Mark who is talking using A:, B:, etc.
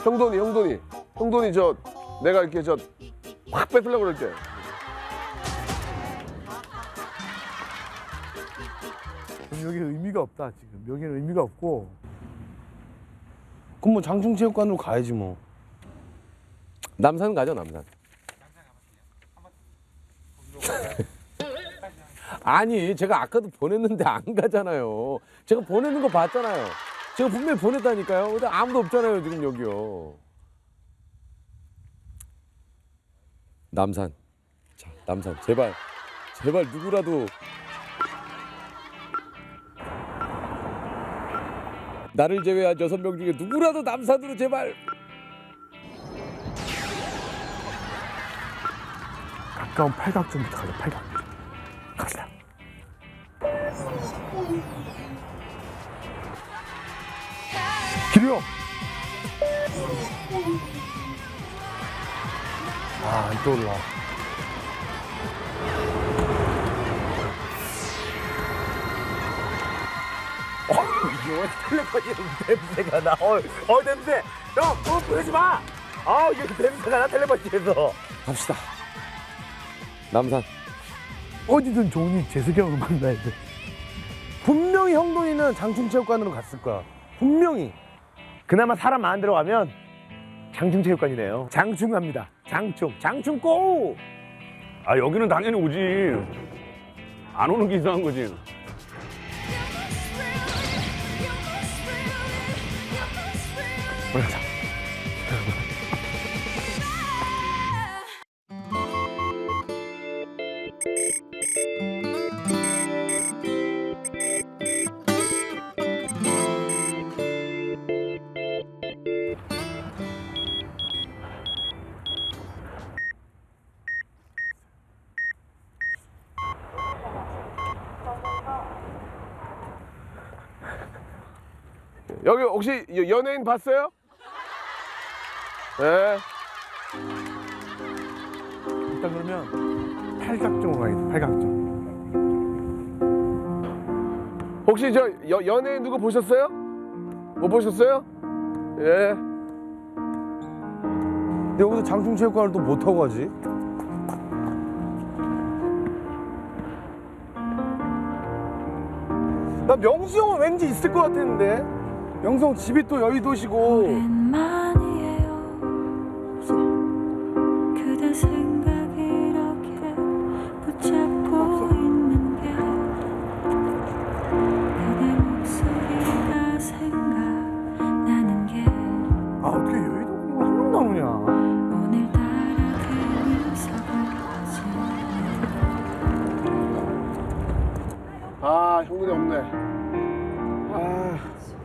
A: 형돈이 저 내가 이렇게 저 확 뺏으려고 그럴 때.
B: 여기 의미가 없다 지금. 여기는 의미가 없고.
C: 그럼 뭐 장충체육관으로 가야지 뭐.
A: 남산 가죠, 남산. 아니, 제가 아까도 보냈는데 안 가잖아요. 제가 보내는 거 봤잖아요. 제가 분명히 보냈다니까요. 근데 아무도 없잖아요, 지금 여기요. 남산. 자, 남산. 제발 누구라도. 나를 제외한 6명 중에 누구라도 남산으로 제발.
B: 가까운 팔각정부터 가자. 팔각정. 갑시다. 기룡. 아, 또 올라.
C: 이거 텔레파시 냄새가 나. 냄새. 형, 보내지 마. 이게 냄새가 나 텔레파시에서.
A: 갑시다. 남산.
B: 어디든 좋으니 재석이 형을 만나야 돼.
C: 분명히 형돈이는 장충체육관으로 갔을 거야. 분명히. 그나마 사람 많은 데로 가면 장충체육관이네요. 장충 갑니다. 장충 고!
D: 아 여기는 당연히 오지. 안 오는 게 이상한 거지.
B: 올라가자.
A: 여기 혹시 연예인 봤어요? 네.
B: 일단 그러면 팔각정으로 가야겠다. 팔각정.
A: 혹시 저 연예인 누구 보셨어요? 못 보셨어요? 예.
C: 근데 여기서 장충체육관을 또 못 타고 가지? 나 명수 형은 왠지 있을 것 같았는데. 명수 형 집이 또 여의도시고.
E: 없어. 그대 생각이 이렇게 붙잡고 있는 게 그대 목소리가 생각나는 게
B: 아, 어떻게 여의도 한 명도 안 오냐.
E: 오늘따라 그 미소까지
A: 아, 형돈이 없네. 아.